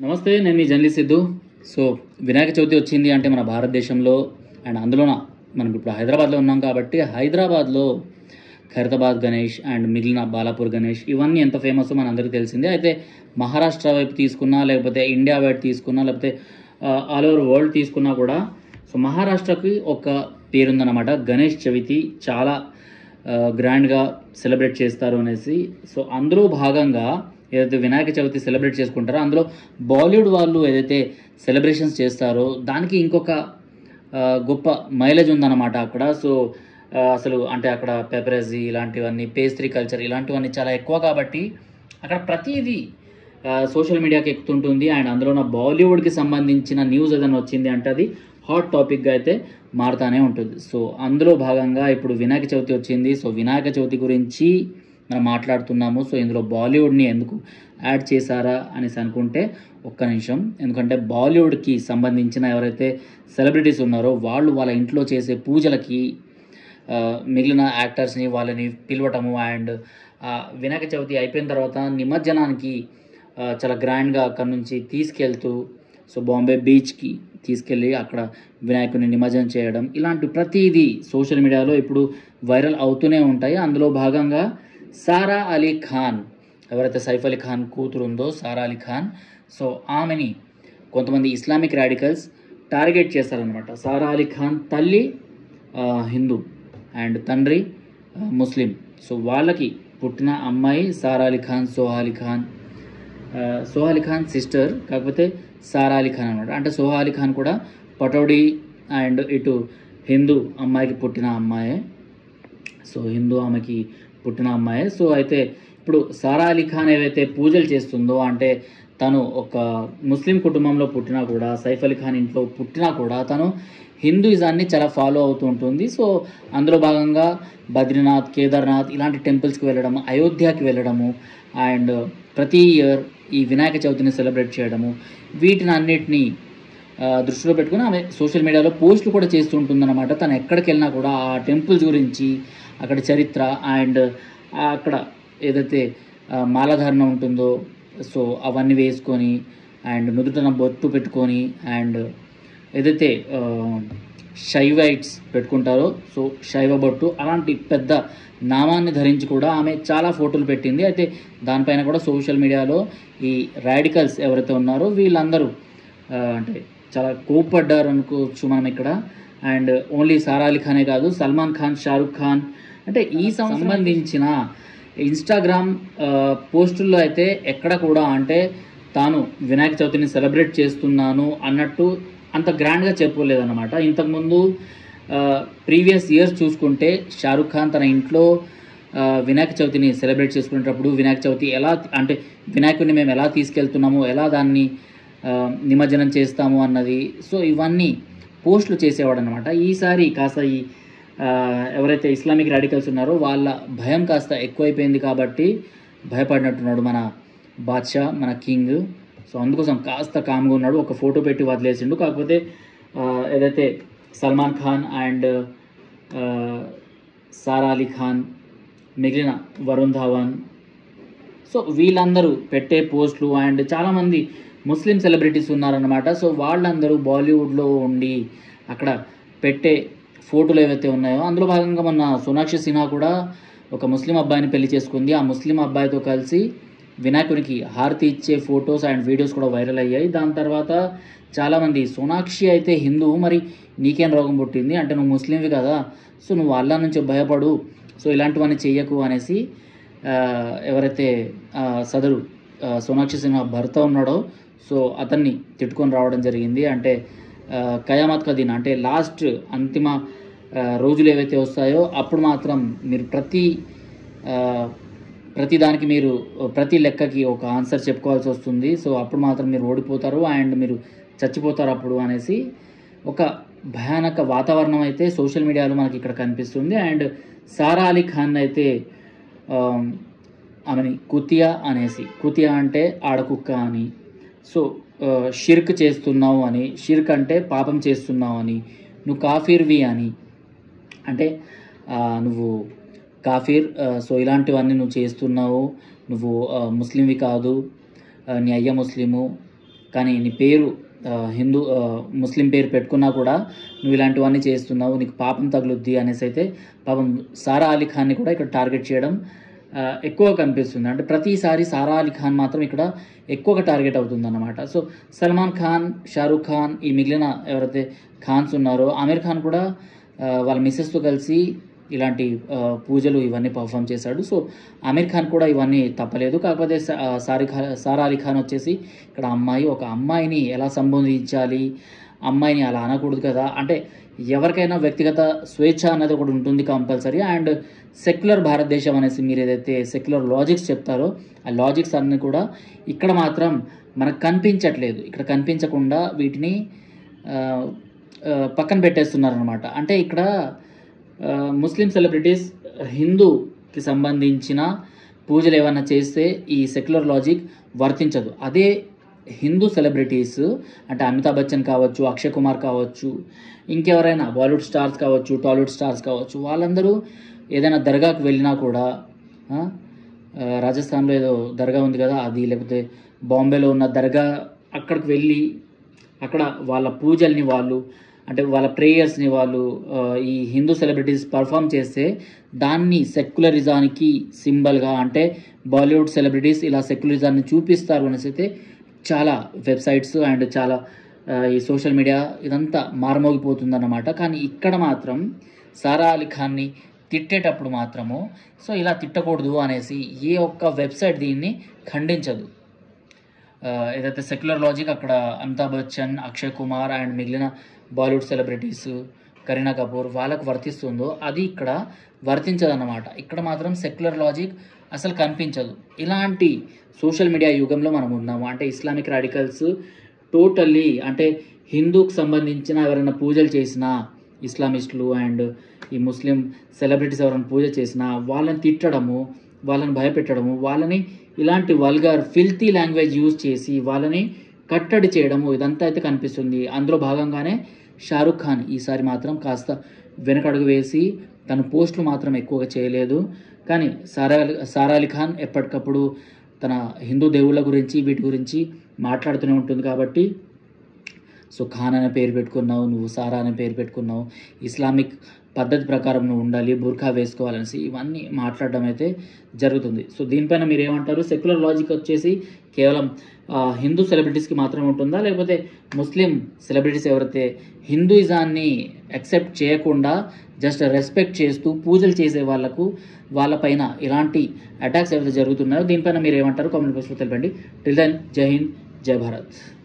నమస్తే, నేను మీ జర్నలిస్ట్ సిద్ధు. సో వినాయక చవితి వచ్చింది అంటే మన భారతదేశంలో అండ్ అందులోన మనం ఇప్పుడు హైదరాబాద్లో ఉన్నాం కాబట్టి హైదరాబాద్లో ఖైరతాబాద్ గణేష్ అండ్ మిగిలిన బాలాపూర్ గణేష్ ఇవన్నీ ఎంత ఫేమస్ మన అందరికీ తెలిసిందే. అయితే మహారాష్ట్ర వైపు తీసుకున్నా లేకపోతే ఇండియా వైపు తీసుకున్నా లేకపోతే ఆల్ ఓవర్ వరల్డ్ తీసుకున్నా కూడా సో మహారాష్ట్రకి ఒక పేరుందన్నమాట. గణేష్ చవితి చాలా గ్రాండ్గా సెలబ్రేట్ చేస్తారు అనేసి. సో అందులో భాగంగా ఏదైతే వినాయక చవితి సెలబ్రేట్ చేసుకుంటారో అందులో బాలీవుడ్ వాళ్ళు ఏదైతే సెలబ్రేషన్స్ చేస్తారో దానికి ఇంకొక గొప్ప మైలేజ్ ఉందన్నమాట అక్కడ. సో అసలు అంటే అక్కడ పెపరజీ ఇలాంటివన్నీ, పేస్ట్రీ కల్చర్ ఇలాంటివన్నీ చాలా ఎక్కువ కాబట్టి అక్కడ ప్రతిదీ సోషల్ మీడియాకి ఎక్కుతుంటుంది. అండ్ అందులో బాలీవుడ్కి సంబంధించిన న్యూస్ ఏదైనా వచ్చింది అంటే అది హాట్ టాపిక్గా అయితే మారుతూనే ఉంటుంది. సో అందులో భాగంగా ఇప్పుడు వినాయక చవితి వచ్చింది. సో వినాయక చవితి గురించి మనం మాట్లాడుతున్నాము. సో ఇందులో బాలీవుడ్ని ఎందుకు యాడ్ చేశారా అనేసి అనుకుంటే ఒక్క నిమిషం. ఎందుకంటే బాలీవుడ్కి సంబంధించిన ఎవరైతే సెలబ్రిటీస్ ఉన్నారో వాళ్ళు వాళ్ళ ఇంట్లో చేసే పూజలకి మిగిలిన యాక్టర్స్ని వాళ్ళని పిలవటము అండ్ వినాయక చవితి అయిపోయిన తర్వాత నిమజ్జనానికి చాలా గ్రాండ్గా అక్కడ నుంచి తీసుకెళ్తూ సో బాంబే బీచ్కి తీసుకెళ్ళి అక్కడ వినాయకుడిని నిమజ్జనం చేయడం, ఇలాంటి ప్రతిదీ సోషల్ మీడియాలో ఇప్పుడు వైరల్ అవుతూనే ఉంటాయి. అందులో భాగంగా సారా అలీ ఖాన్, ఎవరైతే సైఫ్ అలీ ఖాన్ కూతురు ఉందో సారా అలీ ఖాన్, సో ఆమెని కొంతమంది ఇస్లామిక్ రాడికల్స్ టార్గెట్ చేస్తారనమాట. సారా అలీ ఖాన్ తల్లి హిందూ అండ్ తండ్రి ముస్లిం. సో వాళ్ళకి పుట్టిన అమ్మాయి సారా అలీ ఖాన్, సోహా అలీ ఖాన్ సిస్టర్, కాకపోతే సారా అలీ ఖాన్ అనమాట. అంటే సోహా అలీ ఖాన్ కూడా పటౌడీ అండ్ ఇటు హిందూ అమ్మాయికి పుట్టిన అమ్మాయే. సో హిందూ ఆమెకి పుట్టిన అమ్మాయే. సో అయితే ఇప్పుడు సారా అలీ ఖాన్ ఏవైతే పూజలు చేస్తుందో అంటే తను ఒక ముస్లిం కుటుంబంలో పుట్టినా కూడా, సైఫ్ అలీ ఖాన్ ఇంట్లో పుట్టినా కూడా తను హిందూయిజాన్ని చాలా ఫాలో అవుతూ ఉంటుంది. సో అందులో భాగంగా బద్రీనాథ్, కేదార్నాథ్ ఇలాంటి టెంపుల్స్కి వెళ్ళడము, అయోధ్యకి వెళ్ళడము అండ్ ప్రతి ఇయర్ ఈ వినాయక చవితిని సెలబ్రేట్ చేయడము, వీటిని అన్నిటినీ దృష్టిలో పెట్టుకుని ఆమె సోషల్ మీడియాలో పోస్టులు కూడా చేస్తూ ఉంటుందన్నమాట. తను ఎక్కడికి వెళ్ళినా కూడా ఆ టెంపుల్స్ గురించి, అక్కడ చరిత్ర అండ్ అక్కడ ఏదైతే మాలధారణ ఉంటుందో సో అవన్నీ వేసుకొని అండ్ నుదుటన బొట్టు పెట్టుకొని అండ్ ఏదైతే శైవైట్స్ పెట్టుకుంటారో సో శైవ బొట్టు అలాంటి పెద్ద నామాన్ని ధరించి కూడా ఆమె చాలా ఫోటోలు పెట్టింది. అయితే దానిపైన కూడా సోషల్ మీడియాలో ఈ రాడికల్స్ ఎవరైతే ఉన్నారో వీళ్ళందరూ అంటే చాలా కోప్పడ్డారు అనుకోవచ్చు మనం ఇక్కడ. అండ్ ఓన్లీ సారా అలీ ఖానే కాదు, సల్మాన్ ఖాన్, షారుఖ్ ఖాన్, అంటే ఈ సంబంధించిన ఇన్స్టాగ్రామ్ పోస్టుల్లో అయితే ఎక్కడ కూడా అంటే తాను వినాయక చవితిని సెలబ్రేట్ చేస్తున్నాను అన్నట్టు అంత గ్రాండ్గా చెప్పుకోలేదన్నమాట. ఇంతకుముందు ప్రీవియస్ ఇయర్స్ చూసుకుంటే షారుఖ్ ఖాన్ తన ఇంట్లో వినాయక చవితిని సెలబ్రేట్ చేసుకునేటప్పుడు వినాయక చవితి ఎలా అంటే వినాయకుడిని మేము ఎలా తీసుకెళ్తున్నాము, ఎలా దాన్ని నిమజ్జనం చేస్తాము అన్నది సో ఇవన్నీ పోస్టులు చేసేవాడు అనమాట. ఈసారి కాస్త ఈ ఎవరైతే ఇస్లామిక్ రాడికల్స్ ఉన్నారో వాళ్ళ భయం కాస్త ఎక్కువైపోయింది కాబట్టి భయపడినట్టున్నాడు మన బాద్షా, మన కింగ్. సో అందుకోసం కాస్త కామ్గా ఉన్నాడు, ఒక ఫోటో పెట్టి వదిలేసిండు. కాకపోతే ఏదైతే సల్మాన్ ఖాన్ అండ్ సారా అలీ ఖాన్, మిగిలిన వరుణ్ ధావన్, సో వీళ్ళందరూ పెట్టే పోస్టులు అండ్ చాలామంది ముస్లిం సెలబ్రిటీస్ ఉన్నారన్నమాట. సో వాళ్ళందరూ బాలీవుడ్లో ఉండి అక్కడ పెట్టే ఫోటోలు ఏవైతే ఉన్నాయో అందులో భాగంగా మొన్న సోనాక్షి సిన్హా కూడా ఒక ముస్లిం అబ్బాయిని పెళ్లి చేసుకుంది. ఆ ముస్లిం అబ్బాయితో కలిసి వినాయకునికి హారతి ఇచ్చే ఫొటోస్ అండ్ వీడియోస్ కూడా వైరల్ అయ్యాయి. దాని తర్వాత చాలామంది సోనాక్షి అయితే హిందూ, మరి నీకేం రోగం పుట్టింది అంటే నువ్వు ముస్లింవి కదా, సో నువ్వు అల్లా నుంచి భయపడు, సో ఇలాంటివన్నీ చెయ్యకు అనేసి ఎవరైతే సదరు సోనాక్షి సిన్హా భర్త ఉన్నాడో సో అతన్ని తిట్టుకొని రావడం జరిగింది. అంటే కయామత్ కా దిన్ అంటే లాస్ట్ అంతిమ రోజులు ఏవైతే వస్తాయో అప్పుడు మాత్రం మీరు ప్రతి దానికి మీరు ప్రతి లెక్కకి ఒక ఆన్సర్ చెప్పుకోవాల్సి వస్తుంది. సో అప్పుడు మాత్రం మీరు ఓడిపోతారు అండ్ మీరు చచ్చిపోతారు అప్పుడు అనేసి ఒక భయానక వాతావరణం అయితే సోషల్ మీడియాలో మనకి ఇక్కడ కనిపిస్తుంది. అండ్ సారా అలీ ఖాన్ అయితే ఆమెని కుతియా అనేసి, కుతియా అంటే ఆడకుక్క అని, సో షిర్క్ చేస్తున్నావు అని, షిర్క్ అంటే పాపం చేస్తున్నావు అని, నువ్వు కాఫీర్వి అని, అంటే నువ్వు కాఫీర్, సో ఇలాంటివన్నీ నువ్వు చేస్తున్నావు, నువ్వు ముస్లింవి కాదు, నీ అయ్య ముస్లిము, కానీ నీ పేరు ముస్లిం పేరు పెట్టుకున్నా కూడా నువ్వు ఇలాంటివన్నీ చేస్తున్నావు, నీకు పాపం తగులుద్ది అనేసి అయితే పాపం సారా అలీ ఖాన్ని కూడా ఇక్కడ టార్గెట్ చేయడం ఎక్కువ కనిపిస్తుంది. అంటే ప్రతిసారి సారా అలీ ఖాన్ మాత్రం ఇక్కడ ఎక్కువగా టార్గెట్ అవుతుందన్నమాట. సో సల్మాన్ ఖాన్, షారూఖ్ ఖాన్, ఈ మిగిలిన ఎవరైతే ఖాన్స్ ఉన్నారో ఆమిర్ ఖాన్ కూడా వాళ్ళ మిస్సెస్తో కలిసి ఇలాంటి పూజలు ఇవన్నీ పర్ఫామ్ చేశాడు. సో ఆమిర్ ఖాన్ కూడా ఇవన్నీ తప్పలేదు. కాకపోతే సారా అలీ ఖాన్ వచ్చేసి ఇక్కడ ఒక అమ్మాయిని ఎలా సంబోధించాలి, అమ్మాయిని అలా అనకూడదు కదా, అంటే ఎవరికైనా వ్యక్తిగత స్వేచ్ఛ అనేది ఒకటి ఉంటుంది కంపల్సరీ. అండ్ సెక్యులర్ భారతదేశం అనేసి మీరు ఏదైతే సెక్యులర్ లాజిక్స్ చెప్తారో ఆ లాజిక్స్ అన్నీ కూడా ఇక్కడ మాత్రం మనకు కనిపించట్లేదు. ఇక్కడ కనిపించకుండా వీటిని పక్కన పెట్టేస్తున్నారనమాట. అంటే ఇక్కడ ముస్లిం సెలబ్రిటీస్ హిందూకి సంబంధించిన పూజలు ఏమైనా చేస్తే ఈ సెక్యులర్ లాజిక్ వర్తించదు. అదే హిందూ సెలబ్రిటీస్ అంటే అమితాబ్ బచ్చన్ కావచ్చు, అక్షయ్ కుమార్ కావచ్చు, ఇంకెవరైనా బాలీవుడ్ స్టార్స్ కావచ్చు, టాలీవుడ్ స్టార్స్ కావచ్చు, వాళ్ళందరూ ఏదైనా దర్గాకు వెళ్ళినా కూడా రాజస్థాన్లో ఏదో దర్గా ఉంది కదా అది, లేకపోతే బాంబేలో ఉన్న దర్గా, అక్కడికి వెళ్ళి అక్కడ వాళ్ళ పూజల్ని వాళ్ళు అంటే వాళ్ళ ప్రేయర్స్ని వాళ్ళు ఈ హిందూ సెలబ్రిటీస్ పర్ఫామ్ చేస్తే దాన్ని సెక్యులరిజానికి సింబల్గా, అంటే బాలీవుడ్ సెలబ్రిటీస్ ఇలా సెక్యులరిజాన్ని చూపిస్తారు అనేసి అయితే చాలా వెబ్సైట్స్ అండ్ చాలా ఈ సోషల్ మీడియా ఇదంతా మారుమోగిపోతుందన్నమాట. కానీ ఇక్కడ మాత్రం సారా అలీ ఖాన్ని తిట్టేటప్పుడు మాత్రము సో ఇలా తిట్టకూడదు అనేసి ఏ ఒక్క వెబ్సైట్ దీన్ని ఖండించదు. ఏదైతే సెక్యులర్ లాజిక్ అక్కడ అమితాబ్ బచ్చన్, అక్షయ్ కుమార్ అండ్ మిగిలిన బాలీవుడ్ సెలబ్రిటీస్, కరీనా కపూర్ వాళ్ళకు వర్తిస్తుందో అది ఇక్కడ వర్తించదన్నమాట. ఇక్కడ మాత్రం సెక్యులర్ లాజిక్ అసలు కనిపించదు. ఇలాంటి సోషల్ మీడియా యుగంలో మనం ఉన్నాము. అంటే ఇస్లామిక్ రాడికల్స్ టోటల్లీ అంటే హిందూకి సంబంధించిన ఎవరైనా పూజలు చేసినా, ఇస్లామిస్టులు అండ్ ఈ ముస్లిం సెలబ్రిటీస్ ఎవరైనా పూజ చేసినా వాళ్ళని తిట్టడము, వాళ్ళని భయపెట్టడము, వాళ్ళని ఇలాంటి వల్గర్ ఫిల్తీ లాంగ్వేజ్ యూజ్ చేసి వాళ్ళని కట్టడి చేయడము ఇదంతా అయితే కనిపిస్తుంది. అందులో భాగంగానే షారూఖ్ ఖాన్ ఈసారి మాత్రం కాస్త వెనకడుగు వేసి తన పోస్టులు మాత్రం ఎక్కువగా చేయలేదు. కానీ సారా అలీ ఖాన్ ఎప్పటికప్పుడు తన హిందూ దేవుళ్ళ గురించి వీటి గురించి మాట్లాడుతూనే ఉంటుంది. కాబట్టి సో ఖాన్ అనే పేరు పెట్టుకున్నావు, నువ్వు సారా అనే పేరు పెట్టుకున్నావు, ఇస్లామిక్ పద్ధతి ప్రకారం నువ్వు ఉండాలి, బుర్ఖా వేసుకోవాలనేసి ఇవన్నీ మాట్లాడడం అయితే జరుగుతుంది. సో దీనిపైన మీరు ఏమంటారు? సెక్యులర్ లాజిక్ వచ్చేసి కేవలం హిందూ సెలబ్రిటీస్కి మాత్రమే ఉంటుందా, లేకపోతే ముస్లిం సెలబ్రిటీస్ ఎవరైతే హిందూయిజాన్ని యాక్సెప్ట్ చేయకుండా జస్ట్ రెస్పెక్ట్ చేస్తూ పూజలు చేసే వాళ్ళపైన ఇలాంటి అటాక్స్ ఏవైతే జరుగుతున్నాయో దీనిపైన మీరు ఏమంటారు? కామెంట్ బాక్స్లో తెలపండి. టిల్ దెన్ జై హింద్, జై భారత్.